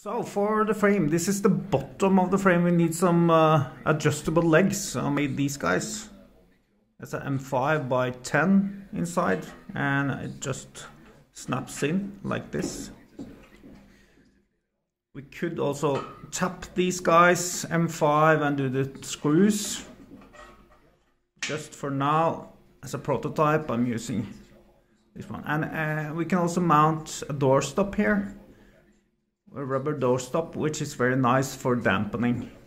So for the frame, this is the bottom of the frame. We need some adjustable legs. So I made these guys. It's an M5 by 10 inside, and it just snaps in like this. We could also tap these guys M5 and do the screws. Just for now, as a prototype, I'm using this one. And we can also mount a doorstop here, a rubber doorstop, which is very nice for dampening.